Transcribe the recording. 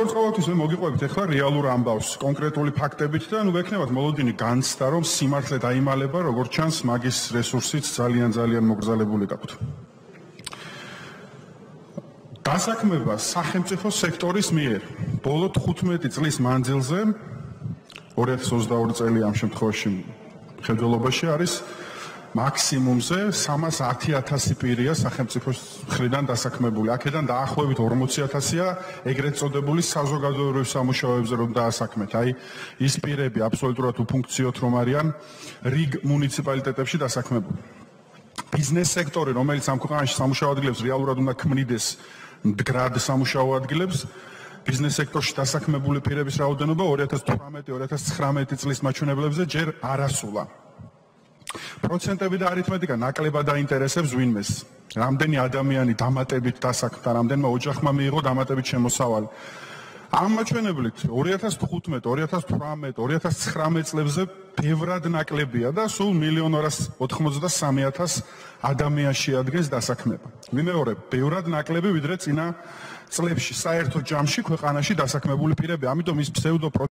როგორც ყოველთვის მე მოგიყვებით ახლა რეალურ ამბავს კონკრეტული ფაქტებით და ვექნებათ მოლოდინი განცდა რომ სიმართლე დაიმალება როგორც ჩანს მაგის რესურსიც ძალიან მოგრძალებული გაქვთ. დასაქმება სახელმწიფო სექტორის მიერ ბოლო 15 წლის მანძილზე 2022 წელი ამ შემთხვევაში ხელმძღვანელობაში არის მაქსიმუმზე 310,000 პირია სახელმწიფოს მხრიდან დასაქმებული. აქედან დაახლოებით 40,000-ია ეგრეთ წოდებული საზოგადოებრივ სამუშაოებზე რომ დაასაქმეთ. აი ის პირები აბსოლუტურად უფუნქციოდ რომ არიან რიგ მუნიციპალიტეტებში დასაქმებული. ბიზნეს სექტორი, რომელიც ამ ქვეყანაში სამუშაო ადგილებს რეალურად უნდა ქმნიდეს მდგრად სამუშაო ადგილებს, ბიზნეს სექტორში დასაქმებული პირების რაოდენობა 2018-2019 წლის მაჩვენებლებზე ჯერ არ ასულა. პროცენტები და არითმეტიკა ნაკლებად აინტერესებს ვინმეს. რამდენი ადამიანი დამატებით დასაქმდა, რამდენმა ოჯახმა მიიღო დამატებით შემოსავალი. ამ მაჩვენებლით 2015, 2018, 2019 წლებზე ბევრად ნაკლებია და სულ 1,283,000 ადამიანს შეადგენს დასაქმება. ვიმეორებ, ბევრად ნაკლები ვიდრე წინა წლებში საერთო ჯამში ქვეყანაში დასაქმებული პირები, ამიტომ ის ფსევდო